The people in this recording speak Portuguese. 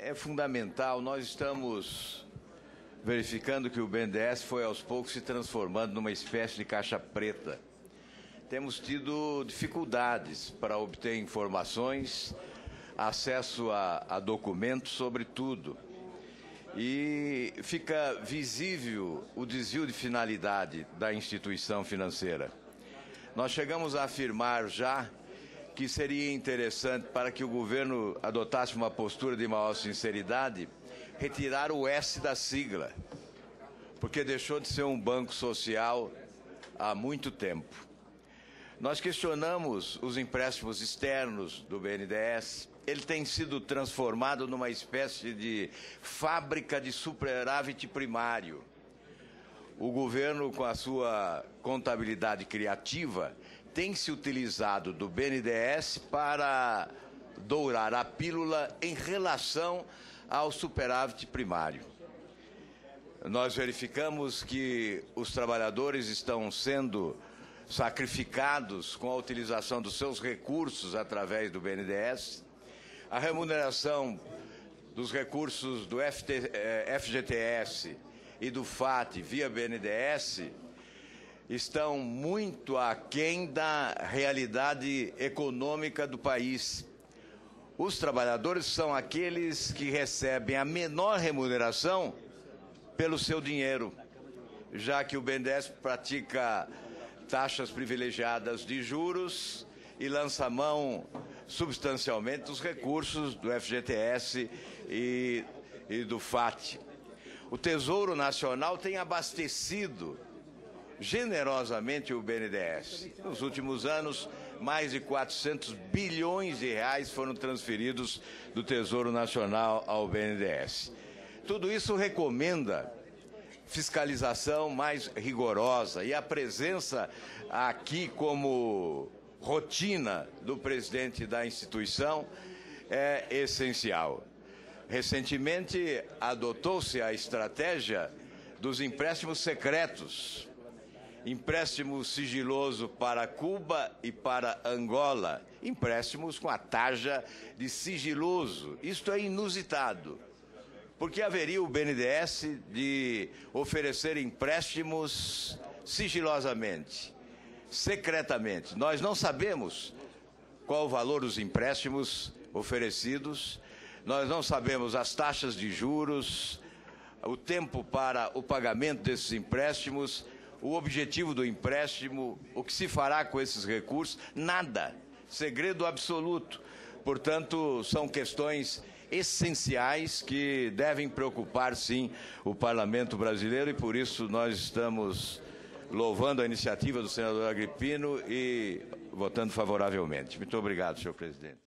é fundamental. Nós estamos verificando que o BNDES foi aos poucos se transformando numa espécie de caixa preta. Temos tido dificuldades para obter informações, acesso a documentos sobre tudo. E fica visível o desvio de finalidade da instituição financeira. Nós chegamos a afirmar já que seria interessante, para que o governo adotasse uma postura de maior sinceridade, retirar o S da sigla, porque deixou de ser um banco social há muito tempo. Nós questionamos os empréstimos externos do BNDES. Ele tem sido transformado numa espécie de fábrica de superávit primário. O governo, com a sua contabilidade criativa, tem se utilizado do BNDES para dourar a pílula em relação ao superávit primário. Nós verificamos que os trabalhadores estão sendo sacrificados com a utilização dos seus recursos através do BNDES. A remuneração dos recursos do FGTS e do FAT via BNDES estão muito aquém da realidade econômica do país. Os trabalhadores são aqueles que recebem a menor remuneração pelo seu dinheiro, já que o BNDES pratica taxas privilegiadas de juros e lança mão substancialmente dos recursos do FGTS e do FAT. O Tesouro Nacional tem abastecido generosamente o BNDES. Nos últimos anos, mais de 400 bilhões de reais foram transferidos do Tesouro Nacional ao BNDES. Tudo isso recomenda fiscalização mais rigorosa, e a presença aqui como rotina do presidente da instituição é essencial. Recentemente, adotou-se a estratégia dos empréstimos secretos, empréstimo sigiloso para Cuba e para Angola, empréstimos com a taxa de sigiloso. Isto é inusitado, porque haveria o BNDES de oferecer empréstimos sigilosamente, secretamente. Nós não sabemos qual o valor dos empréstimos oferecidos, nós não sabemos as taxas de juros, o tempo para o pagamento desses empréstimos, o objetivo do empréstimo, o que se fará com esses recursos, nada. Segredo absoluto. Portanto, são questões essenciais que devem preocupar, sim, o Parlamento brasileiro, e por isso nós estamos louvando a iniciativa do senador Agrippino e votando favoravelmente. Muito obrigado, senhor presidente.